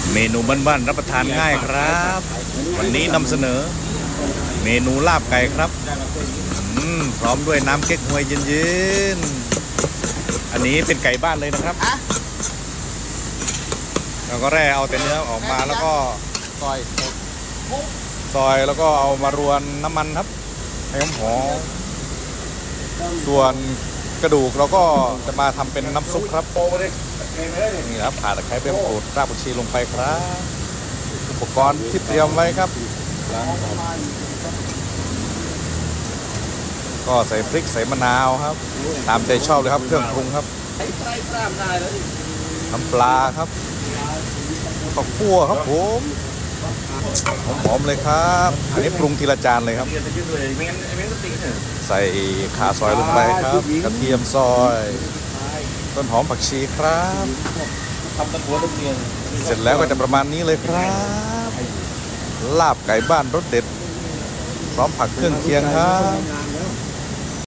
เมนูบ้านๆรับประทานง่ายครับ วันนี้นำเสนอ เมนูลาบไก่ครับพร้อมด้วยน้ำเก๊กฮวยเย็นๆอันนี้เป็นไก่บ้านเลยนะครับเราก็แร่เอาแต่เนื้อออกมาแล้วก็ซอยแล้วก็เอามารวนน้ำมันครับให้หอมส่วนกระดูกเราก็จะมาทำเป็นน้ำซุปครับนี่ครับข่าตะไคร้ใบมะกรูดรากผักชีลงไปครับอุปกรณ์ที่เตรียมไว้ครับก็ใส่พริกใส่มะนาวครับตามใจชอบเลยครับเครื่องปรุงครับน้ำปลาครับข้าวคั่วครับผมหอมๆเลยครับอันนี้ปรุงทีละจานเลยครับใส่ข่าซอยลงไปครับกระเทียมซอยต้นหอมผักชีครับเสร็จแล้วก็จะประมาณนี้เลยครับลาบไก่บ้านรสเด็ดพร้อมผักเครื่องเคียงครับ